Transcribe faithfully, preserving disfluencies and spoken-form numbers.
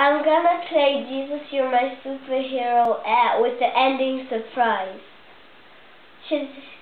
I'm gonna play Jesus You're My Superhero at, with the ending surprise. Should